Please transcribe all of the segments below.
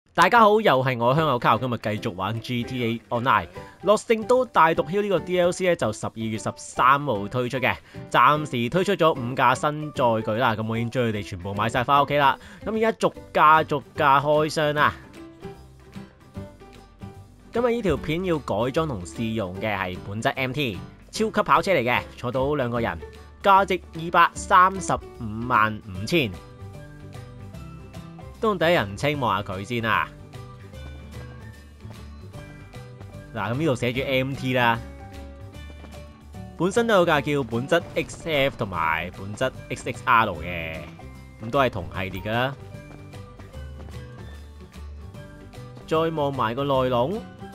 大家好，又係我香口卡，今日繼續玩 GTA Online。樂聖都大毒梟呢個 DLC 咧就12月13號推出嘅，暫時推出咗5架新載具啦，咁我已經將佢哋全部買晒翻屋企啦。咁而家逐架開箱啦。今日呢條片要改裝同試用嘅係本質 MT 超級跑車嚟嘅，坐到2個人，價值2355000。都用第一人稱望下佢先啊！嗱，咁呢度寫住 MT 啦，本身都有架叫本質 XF 同埋本質 XXR 嘅，咁都係同系列噶啦。再望埋個內籠，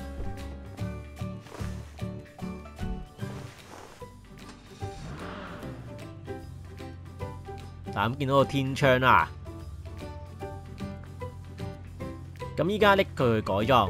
嗱，咁見到個天窗啦。咁依家拎佢去改裝，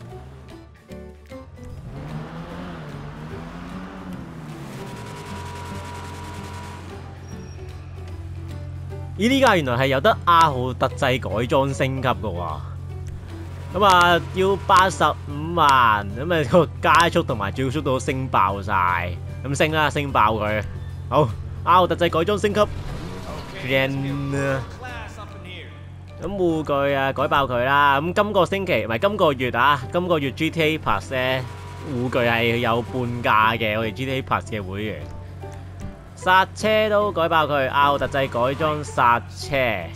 咦？呢架原來係有得阿豪特製改裝升級嘅喎，咁啊要85萬，咁啊個加速同埋轉速都升爆晒，咁升啦，升爆佢。好，阿豪特製改裝升級。咁護具啊，改爆佢啦！咁今個星期唔係今個月啊，今個月 GTA Plus 咧護具係有半價嘅，我哋 GTA Plus 嘅會員。剎車都改爆佢，奧特製改裝剎車。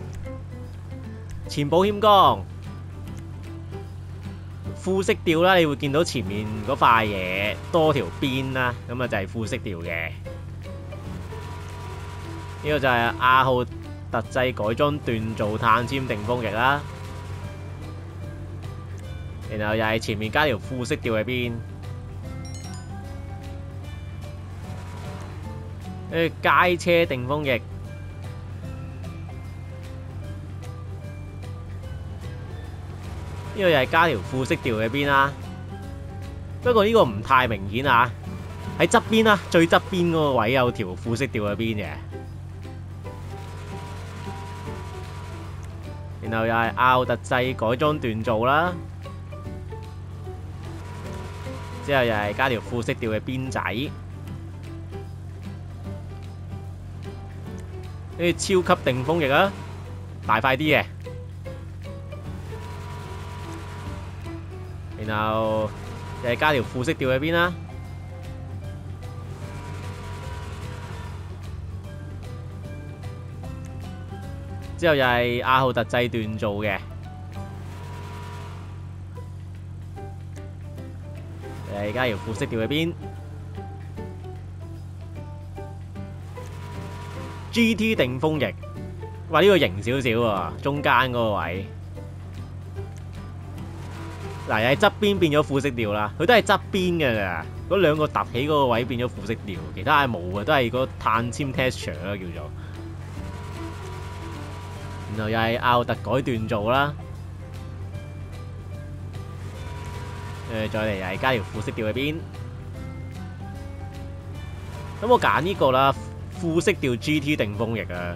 前保險桿，副色調啦，你會見到前面嗰塊嘢多條邊啦，咁啊就係副色調嘅。呢個就係阿豪特製改裝鍛造碳纖定風翼啦，然後又係前面加條副色調喺邊，跟住街車定風翼，呢個又係加條副色調喺邊啦。不過呢個唔太明顯啊，喺側邊啦，最側邊嗰個位有條副色調喺邊嘅。然後又係奧特製改裝鍛造啦，之後又係加條副色調嘅邊仔，跟住超級定風翼啊，大塊啲嘅，然後又係加條副色調喺邊啦。之後又係阿豪特製鍛造嘅，而家條副色調喺邊 ？GT 定風翼，哇！呢個型少少喎，中間嗰個位，嗱又係側邊變咗副色調啦，佢都係側邊嘅咋，嗰兩個凸起嗰個位變咗副色調，其他係冇嘅，都係個碳纖 texture 啦叫做。然後又係奧特改鍛造啦，再嚟又係加條副色調喺邊。咁我揀呢個啦，副色調 GT 定風翼啊。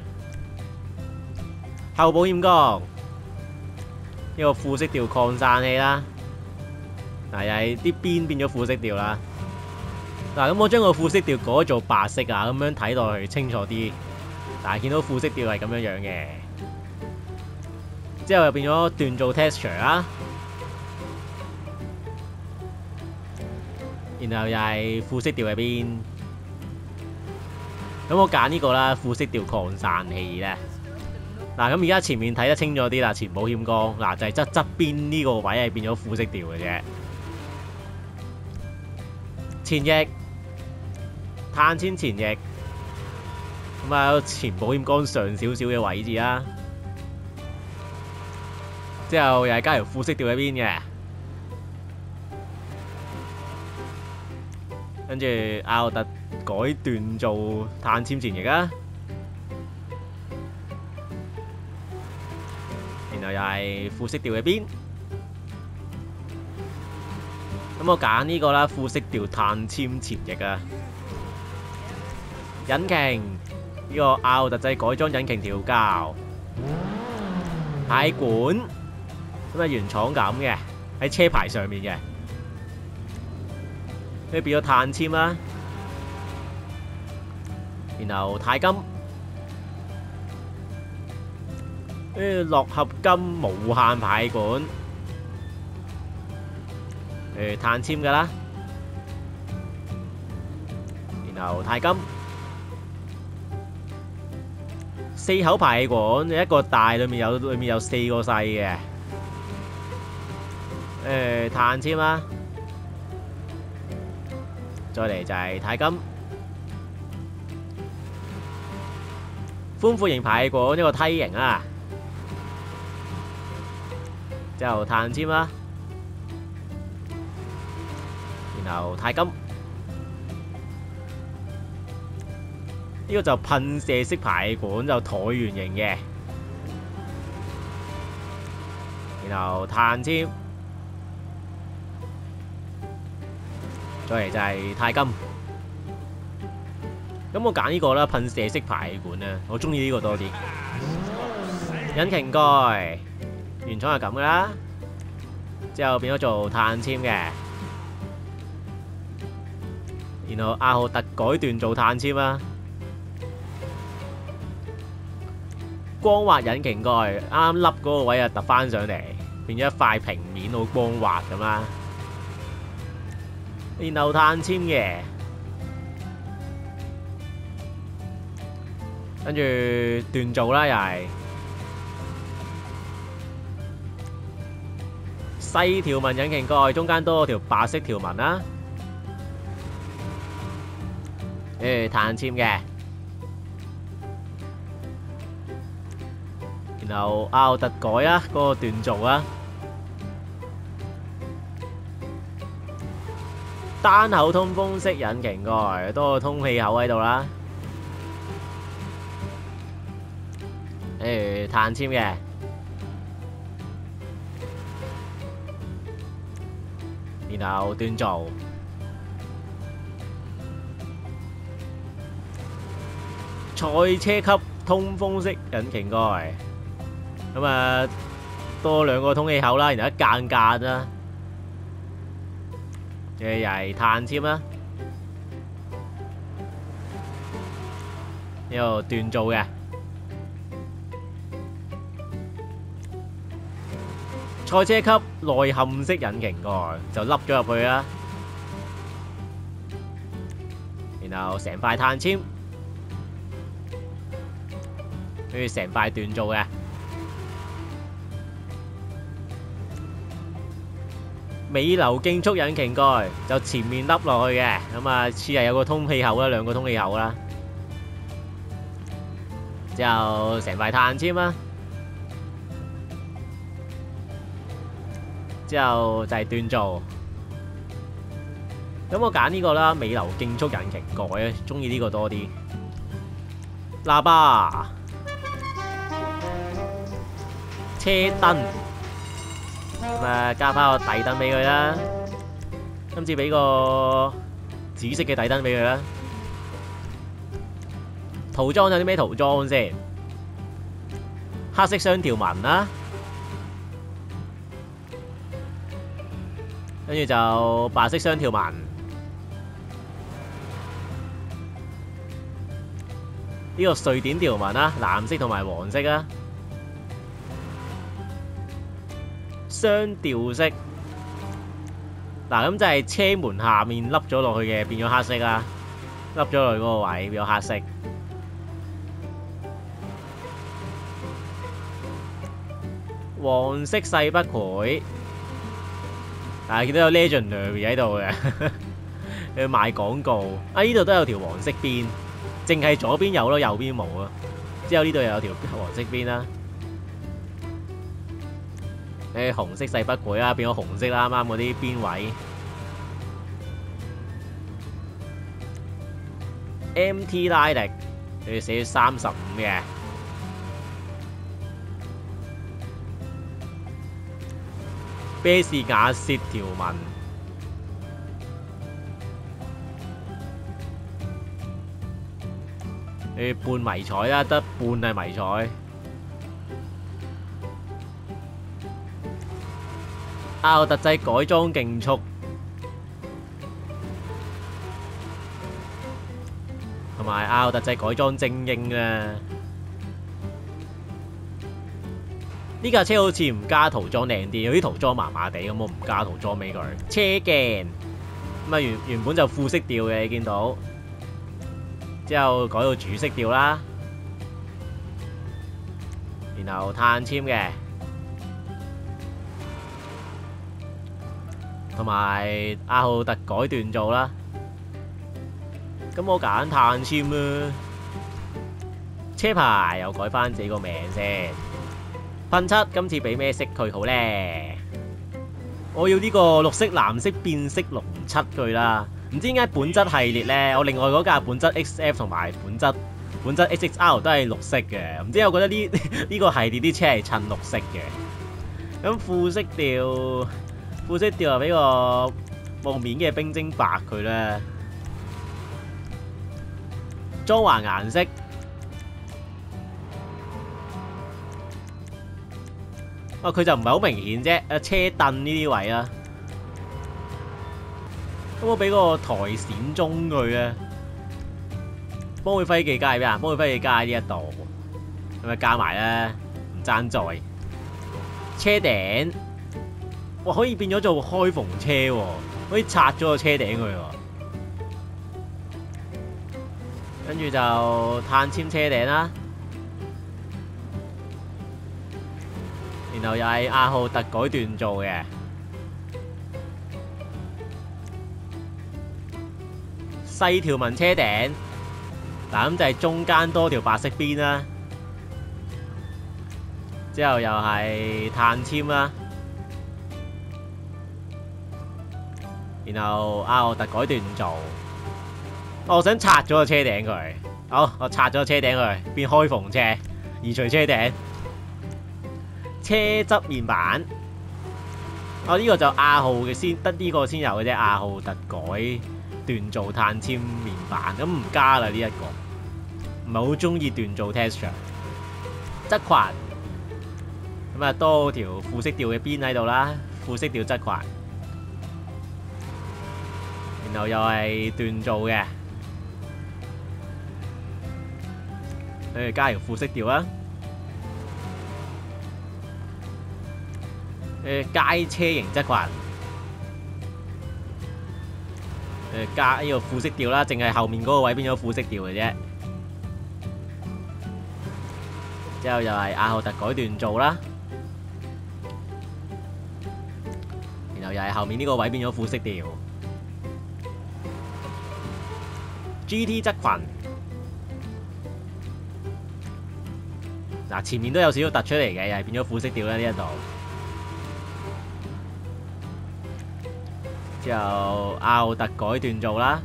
後保險桿，呢個副色調擴散器啦，嗱又係啲邊變咗副色調啦。嗱咁我將個副色調改做白色啊，咁樣睇落去清楚啲。但係見到副色調係咁樣嘅。之後又變咗鍛造 texture 啦，然後又係副色調喺邊。咁我揀呢個啦，副色調擴散器咧。嗱咁而家前面睇得清楚啲啦，前保險桿嗱就係側邊呢個位係變咗副色調嘅啫。前翼碳纖前翼，咁啊前保險桿上少少嘅位置啦。之後又係加條副色調喺邊嘅，跟住奧特改鍛造碳纖前翼啊，然後又係副色調喺邊。咁我揀呢個啦，副色調碳纖前翼啊。引擎呢個奧特製改裝引擎調校，軚管咁啊原廠咁嘅，喺車牌上面嘅，跟住變咗碳纖啦，然後鈦金，跟住鉻合金無限排管，碳纖㗎啦，然後鈦金。4口排氣管，一個大，裏面有4個細嘅，碳纖啦，再嚟就係鈦金，寬闊型排氣管，一個梯形啊，之後碳纖啦，然後鈦金。呢個就噴射式排氣管，就橢圓形嘅，然後碳纖，再嚟就係鈦金。咁我揀呢個啦，噴射式排氣管咧，我中意呢個多啲。引擎蓋原廠係咁噶啦，之後變咗做碳纖嘅，然後阿豪特改鍛做碳纖啦。光滑引擎蓋，啱啱凹嗰個位啊，凸翻上嚟，變咗一塊平面，好光滑咁啦。然後碳纖嘅，跟住鍛造啦，又係細條紋引擎蓋，中間多條白色條紋啦。碳纖嘅。然後拗特改啊，嗰個鍛造啊，單口通風式引擎蓋，多個通氣口喺度啦。碳纖嘅，然後鍛造，賽車級通風式引擎蓋。咁啊，多2個通氣口啦，然後一間啦，又係碳纖啦，呢度鍛造嘅，賽車級內嵌式引擎蓋就凹咗入去啦，然後成塊碳纖，跟住成塊鍛造嘅。尾流競速引擎蓋就前面凹落去嘅，咁啊似係有個通氣口啦，2個通氣口啦，之後成塊碳纖啦，之後就係鍛造。咁我揀呢個啦，尾流競速引擎蓋啊，中意呢個多啲。喇叭、車燈。咁啊，加翻個底燈俾佢啦。今次俾個紫色嘅底燈俾佢啦。塗裝有啲咩塗裝先？黑色雙條紋啦，跟住就白色雙條紋。呢個瑞典條紋啦，藍色同埋黃色啊。雙調色，嗱咁就係車門下面凹咗落去嘅，變咗黑色啦，凹咗落去嗰個位變咗黑色。黃色細不繪，但係見到有 Legendary 喺度嘅，要賣廣告。啊，呢度都有條黃色邊，淨係左邊有咯，右邊冇啊。之後呢度又有條黃色邊啦。紅色細不繪啦，變咗紅色啦，啱啱嗰啲邊位。MT 拉力，佢寫35嘅。啤士瓦屑條紋，半迷彩啦，得半係迷彩。 阿豪特製改裝競速，同埋阿豪特製改裝精英啦。呢架車好似唔加塗裝靚啲，有啲塗裝麻麻地咁，我唔加塗裝俾佢。車鏡咁啊，原本就副色調嘅，你見到之後改到主色調啦，然後碳纖嘅，同埋阿豪特改鍛造啦。咁我揀碳纖啦，車牌又改翻自己個名先。噴漆今次俾咩色佢好呢？我要呢個綠色藍色變色龍漆佢啦。唔知點解本質系列呢，我另外嗰架本質 XF 同埋本質 XXR 都係綠色嘅。唔知我覺得呢個系列啲車係襯綠色嘅。咁副色調又俾個霧面嘅冰晶白佢啦。裝潢顏色。佢就唔係好明顯啫，車凳呢啲位啊，咁我俾個台閃鐘佢啊，幫佢揮記加喺邊啊？幫佢揮記加喺呢一度，咁咪加埋啦，唔爭在。車頂，哇可以變咗做開篷車喎，可以拆咗個車頂佢喎，跟住就碳纖車頂啦。然後又係阿豪特改鍛造嘅，細條紋車頂，嗱咁就係中間多條白色邊啦，之後又係碳纖啦，然後阿豪特改鍛造，我想拆咗個車頂佢，好，我拆咗個車頂佢，變開篷車，移除車頂。車側面板，呢個就阿豪嘅先，得呢個先有嘅啫。阿豪特改鍛造碳纖面板，咁唔加啦呢一個，唔係好中意鍛造 texture。側裙，咁啊多條副色調嘅邊喺度啦，副色調側裙，然後又係鍛造嘅，跟住加條副色調啦。街車型側裙，加呢個副色調啦，淨係後面嗰個位變咗副色調嘅啫。之後又係阿豪特改鍛造啦，然後又係後面呢個位變咗副色調。GT 側裙，嗱前面都有少少突出嚟嘅，又係變咗副色調啦呢一度。之後阿豪特改鍛造啦，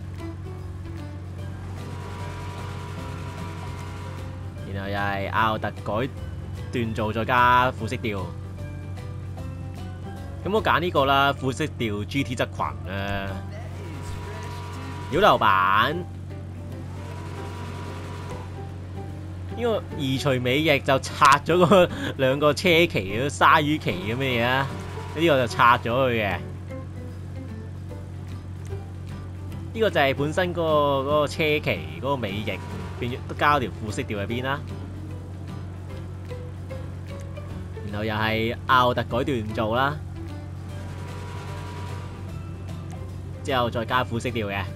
然後又係阿豪特改鍛造再加副色調，咁我揀呢個啦，副色調 GT 側裙啦，擾流板，呢個移除尾翼就拆咗個兩個車旗，嗰鯊魚旗咁嘅嘢啊，呢個就拆咗佢嘅。呢個就係本身嗰個車旗嗰個尾翼，變咗都加條副色調喺邊啦。然後又係阿豪特改鍛造啦，之後再加副色調嘅。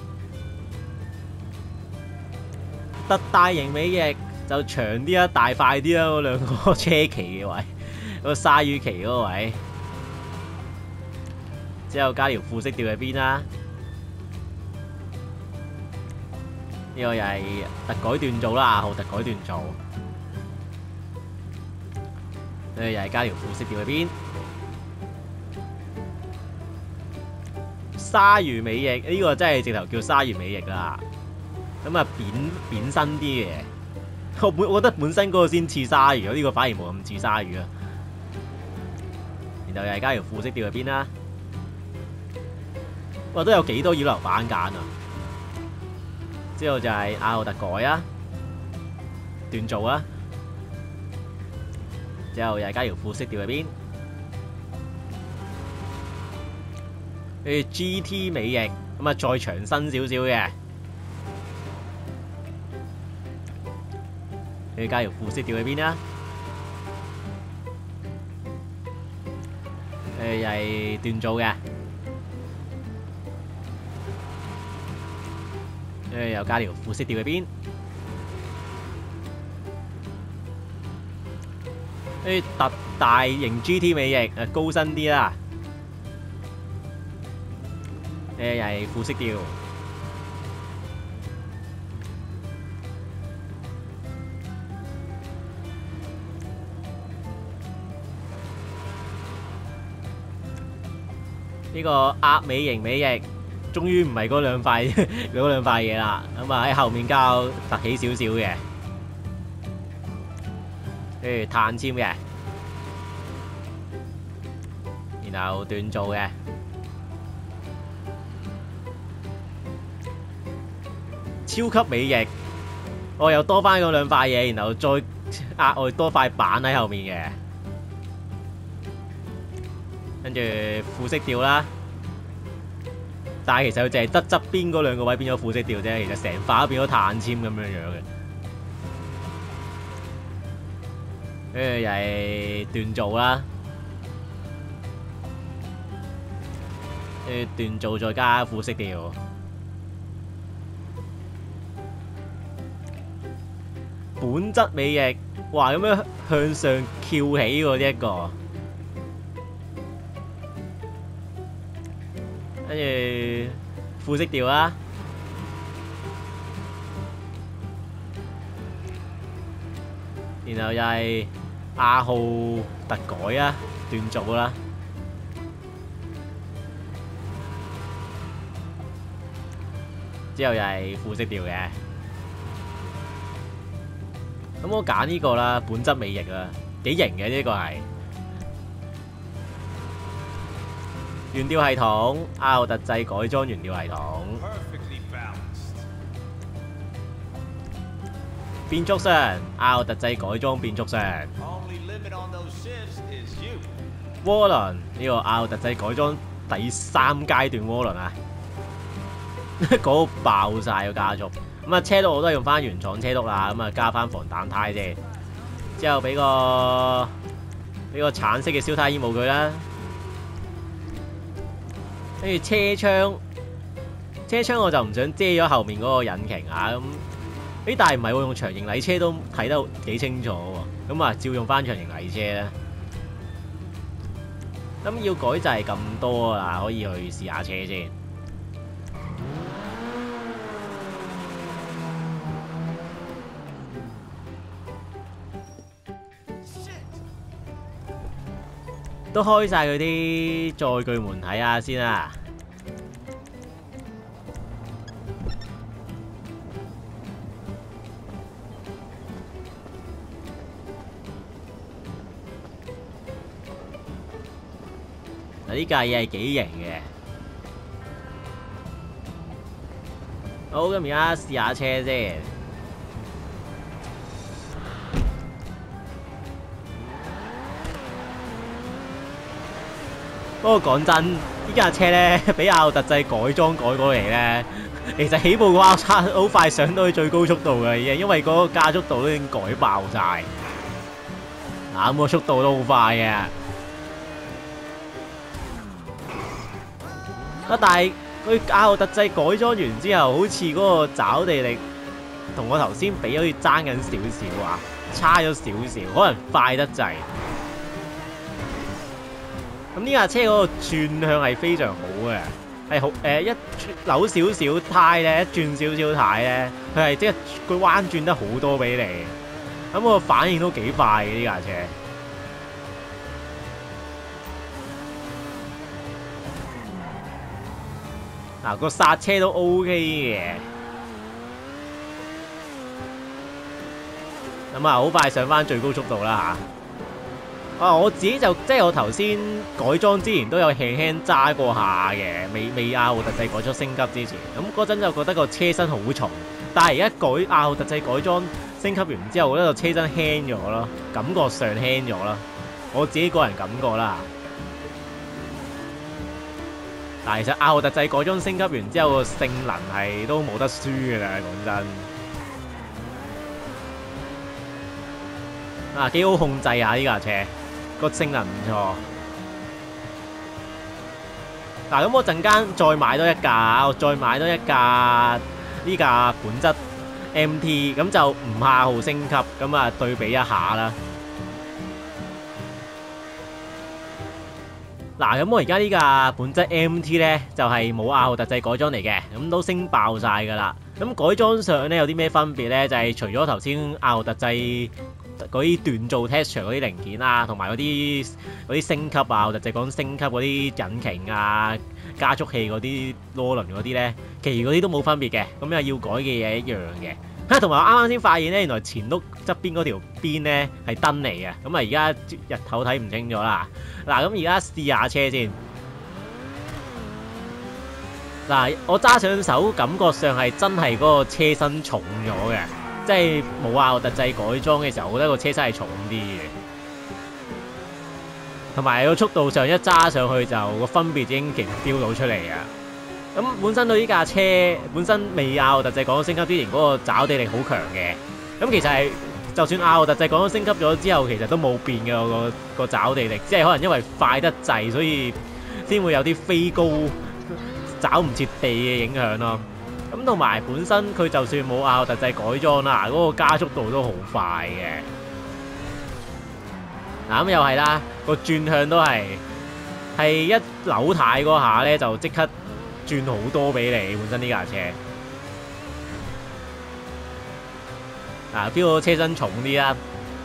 特大型尾翼就長啲啦，大塊啲啦，嗰兩個車旗嘅位，嗰個鯊魚旗嗰個位，之後加條副色調喺邊啦。呢個又係特改鍛造啦，阿豪特改鍛造，又係加條副色調喺邊。鯊魚尾翼呢個真係直頭叫鯊魚尾翼啦，咁啊扁身啲嘅。我覺得本身嗰個先似鯊魚，呢個反而冇咁似鯊魚啊。然後又係加條副色調喺邊啦。哇，都有幾多擾流板揀啊！之後就係阿豪特改啊，鍛造啊，之後又係加條副色調喺邊， GT 尾翼，咁啊再長身少少嘅，你加條副色調喺邊啦？又係鍛造嘅，又加條副色調喺邊？特大型 GT 尾翼，高身啲啦。又係副色調。呢個鴨尾型尾翼，終於唔係嗰兩塊嘢啦。咁啊喺後面較凸起少少嘅，跟住碳纖嘅，然後鍛造嘅，超級尾翼。我又多翻嗰兩塊嘢，然後再額外多塊板喺後面嘅。跟住副色調啦，但係其實佢淨係得側邊嗰兩個位變咗副色調啫，其實成塊都變咗碳纖咁樣嘅。跟住又係鍛造啦，跟住鍛造再加副色調，本質尾翼，哇咁樣向上翹起喎呢一個。跟住副色調啦，然後又係亞號特改啊，鍛造啦，之後又係副色調嘅。咁我揀呢個啦，本質尾翼啦，幾型嘅呢個係。懸吊系統，亞號特製改裝懸吊系統，變速箱，亞號特製改裝變速箱，渦輪，呢個亞號特製改裝第3階段渦輪啊，嗰個爆晒個加速。咁啊車轆我都係用翻原廠車轆啦，咁啊加翻防彈胎啫，之後俾個橙色嘅燒胎煙霧佢啦。跟住車窗我就唔想遮咗後面嗰個引擎啊，咁但係唔係喎，用長型禮車都睇得幾清楚喎，咁啊照用翻長型禮車啦。咁要改就係咁多啦，可以去試下車先。都開晒佢啲載具門睇下先啦。嗱，呢架嘢係幾型嘅。好，咁而家試下車先。不過講真，呢架車咧俾亞號特製改裝改過嚟咧，其實起步嘅話差好快上到去最高速度嘅已經，因為嗰個加速度都已經改爆晒。嗱，咁個速度都好快嘅。但係佢亞號特製改裝完之後，好似嗰個抓地力同我頭先比好似爭緊少少啊，差咗少少，可能快得滯。咁呢架車嗰個轉向係非常好嘅，係好一扭少少胎咧，一轉少少軚咧，佢係即係佢彎轉得好多俾你，咁個反應都幾快嘅呢架車。嗱，個剎車都 OK 嘅，咁啊好快上翻最高速度啦嚇。我自己就即係我頭先改裝之前都有輕輕揸過下嘅，未亞號特製改裝升級之前，咁嗰陣就覺得個車身好重，但係而家亞號特製改裝升級完之後，我覺得個車身輕咗咯，感覺上輕咗咯，我自己個人感覺啦。 但其實阿豪特製改裝升級完之後個性能係都冇得輸㗎啦，講真。啊，幾好控制啊！呢架車個性能唔錯。嗱，咁我陣間再買多一架，我再買多一架呢架本質 MT， 咁就唔下號升級，咁啊對比一下啦。嗱，咁我而家呢架本質 MT 呢，就係冇阿豪特製改裝嚟嘅，咁都升爆晒㗎啦。咁改裝上呢，有啲咩分別呢？就係除咗頭先阿豪特製嗰啲鍛造 texture 嗰啲零件啊，同埋嗰啲升級啊，或者講升級嗰啲引擎啊、加速器嗰啲渦輪嗰啲咧，其餘嗰啲都冇分別嘅。咁又要改嘅嘢一樣嘅。同埋我啱啱先發現咧，原來前轆側邊嗰條邊咧係燈嚟嘅。咁啊，而家日頭睇唔清楚啦。嗱，咁而家試下車先。嗱，我揸上手感覺上係真係嗰個車身重咗嘅。即係冇阿豪特製改裝嘅時候，我覺得個車身係重啲嘅，同埋個速度上一揸上去就個分別已經勁飆到出嚟啊！咁本身對呢架車本身未阿豪特製改裝升級之前嗰個抓地力好強嘅，咁其實係就算阿豪特製改裝升級咗之後，其實都冇變嘅個抓地力，即係可能因為快得滯，所以先會有啲飛高抓唔切地嘅影響咯。咁同埋本身佢就算冇阿豪特製改裝啦，嗰個加速度都好快嘅。嗱，咁又係啦，個轉向都係一扭軚嗰下咧，就即刻轉好多俾你。本身呢架車嗱，feel到車身重啲啦。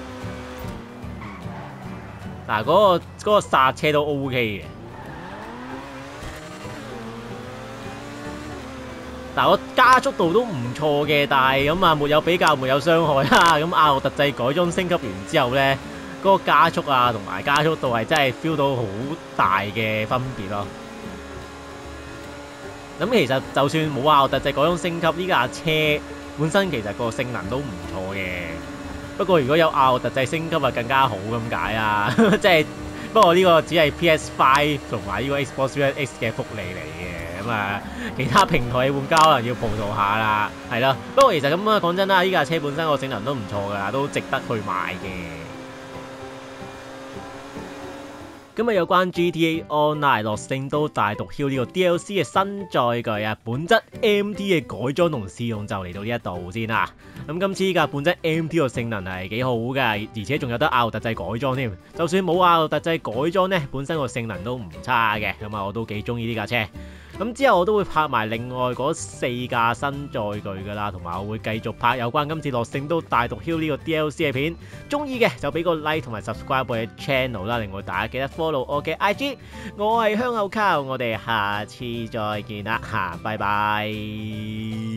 嗱，嗰個剎車都 OK 嘅。嗱，我加速度都唔錯嘅，但係咁啊，沒有比較，沒有傷害啦。咁阿豪特製改裝升級完之後咧，嗰個加速啊同埋加速度係真係 feel 到好大嘅分別咯。咁其實就算冇阿豪特製改裝升級，呢架車本身其實個性能都唔錯嘅。不過如果有阿豪特製升級啊，更加好咁解啊！即係不過呢個只係 PS5 同埋呢個 Xbox One X 嘅福利嚟嘅。咁啊，其他平台嘅玩家可能要葡萄下啦，係咯。不過其實咁啊，講真啦，呢架車本身個性能都唔錯噶，都值得去買嘅。咁啊，有關 GTA Online 樂聖都大毒梟呢個 DLC 嘅新載具啊，本質 MT 嘅改裝同試用就嚟到呢一度先啦。咁今次呢架本質 MT 個性能係幾好㗎，而且仲有得阿豪特製改裝添。就算冇阿豪特製改裝呢，本身個性能都唔差嘅。咁啊，我都幾中意呢架車。咁之後我都會拍埋另外嗰4架新載具㗎啦，同埋我會繼續拍有關今次樂聖都大毒梟呢個 DLC 嘅片。中意嘅就俾個 like 同埋 subscribe 我嘅 channel 啦，另外大家記得 follow 我嘅 IG。我係香口膠，我哋下次再見啦嚇，拜拜。